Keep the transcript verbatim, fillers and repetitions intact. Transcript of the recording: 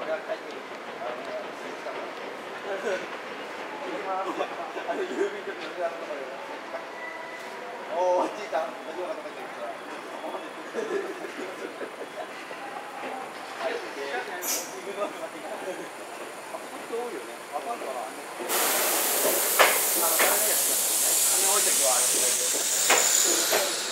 れは書いてる。あの、あの郵便局の裏のところで。おお、じいちゃん、同じようなこと言ってるから。あれ、自分の話が。あそこ人多いよね。わかんないから。あの、誰のやつだ。金置いてくわ、あれ。